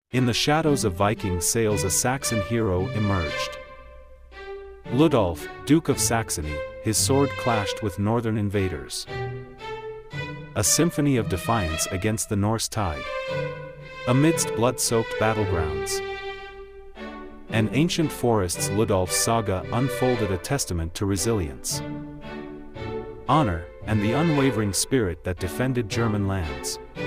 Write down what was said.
In the shadows of Viking sails a Saxon hero emerged. Liudolf, Duke of Saxony, his sword clashed with northern invaders. A symphony of defiance against the Norse tide. Amidst blood-soaked battlegrounds. An ancient forest's Liudolf's saga unfolded, a testament to resilience, honor, and the unwavering spirit that defended German lands.